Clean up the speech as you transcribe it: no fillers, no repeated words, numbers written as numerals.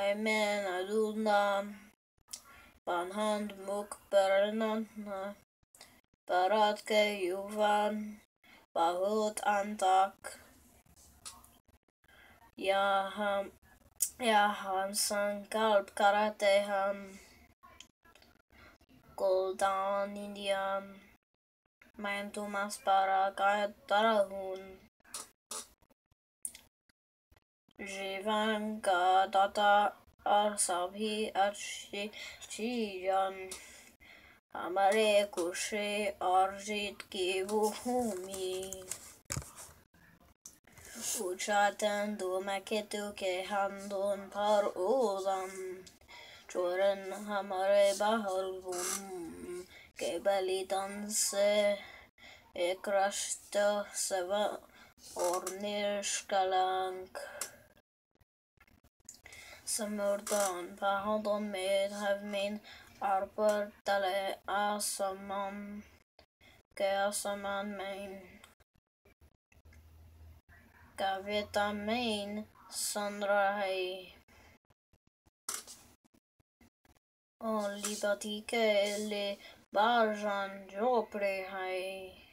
men aduna vanhan mukpernan parat keyuvan bahut antak jahan sankalp karatehan Goldanian main tumas para kahit tarahun जीवन का दाता और सभी अच्छी चीज़ें हमारे खुशी और जीत की भूमि Uçarken durmaketu के handun par ulan Çoren हमारे baharbun के बलिदान से एक राष्ट्र सेवा और निष्कलंक Samurdan behandel medhavmin arbetale asaman mein Gavitamin sanrai On liberty que les barjan jopre hai